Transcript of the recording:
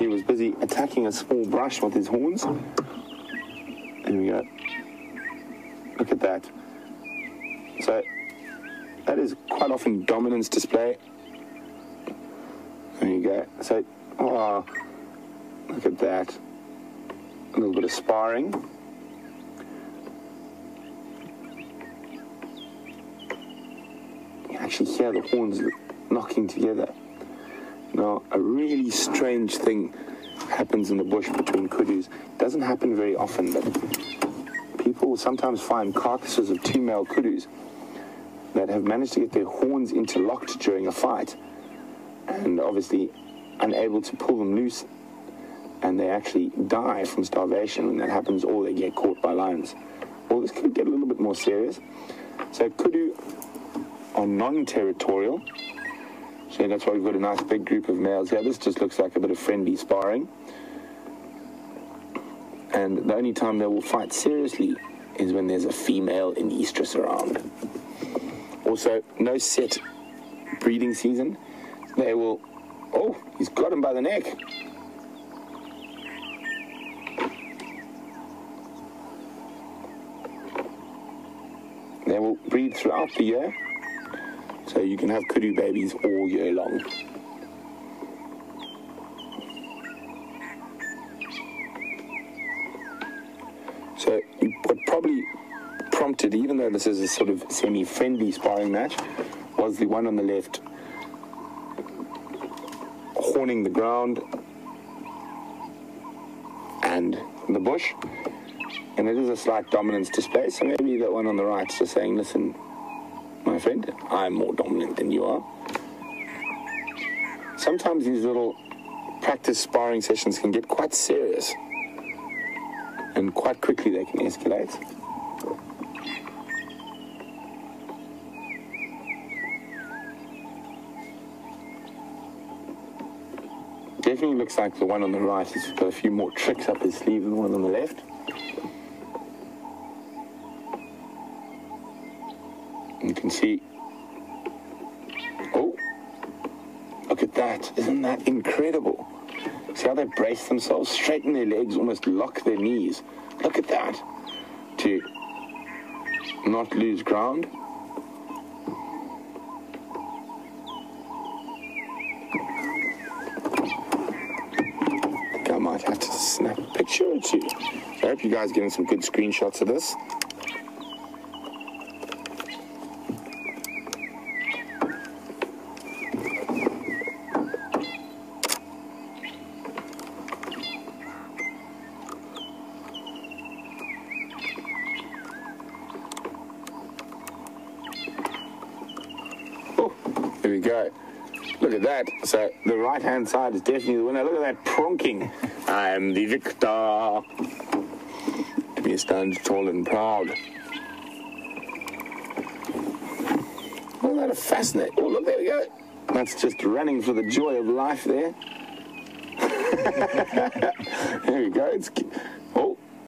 he was busy attacking a small brush with his horns. There we go. Look at that. So that is quite often dominance display. There you go. So, oh, look at that. A little bit of sparring. You actually hear the horns knocking together. Now, a really strange thing happens in the bush between kudus. It doesn't happen very often, but people will sometimes find carcasses of two male kudus that have managed to get their horns interlocked during a fight, and obviously unable to pull them loose, and they actually die from starvation when that happens, or they get caught by lions. Well, this could get a little bit more serious. So kudu are non-territorial, so that's why we've got a nice big group of males here. This just looks like a bit of friendly sparring, and the only time they will fight seriously is when there's a female in estrus around. Also, no set breeding season. They will... Oh, he's got him by the neck. They will breed throughout the year, so you can have kudu babies all year long. So what probably prompted, even though this is a sort of semi-friendly sparring match, was the one on the left horning the ground and the bush, and it is a slight dominance display, so maybe that one on the right is just saying, listen, my friend, I'm more dominant than you are. Sometimes these little practice sparring sessions can get quite serious, and quite quickly they can escalate. Definitely looks like the one on the right has got a few more tricks up his sleeve than the one on the left. You can see, oh, look at that, isn't that incredible? See how they brace themselves, straighten their legs, almost lock their knees. Look at that, to not lose ground. I might have to snap a picture or two. I hope you guys are getting some good screenshots of this. Oh, there we go. Look at that. So the right-hand side is definitely the winner. Look at that pronking. I am the victor. To be stand tall and proud. Well, that is fascinating. Oh, look, there we go. That's just running for the joy of life there. There we go. Oh,